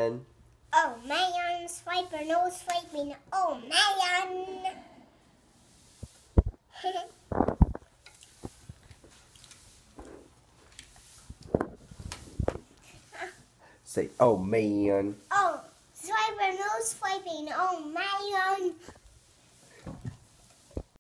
Oh man, swiper, no swiping. Oh man. Say, oh man. Oh, swiper, no swiping. Oh man.